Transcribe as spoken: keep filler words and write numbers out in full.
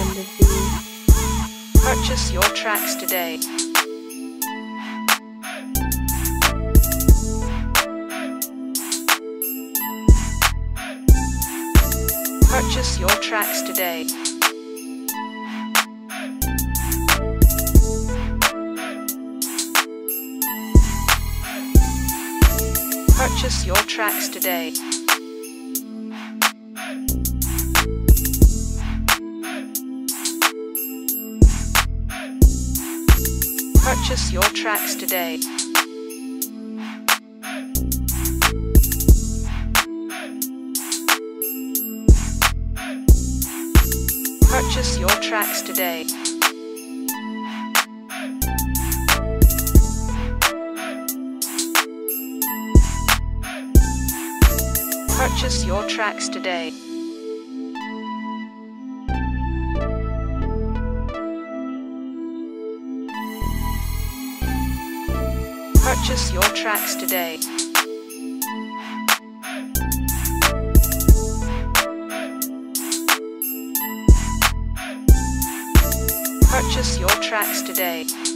recommended beat. Purchase your tracks today. Purchase your tracks today. Purchase your tracks today. Purchase your tracks today. Purchase your tracks today. Purchase your tracks today. Purchase your tracks today. Purchase your tracks today.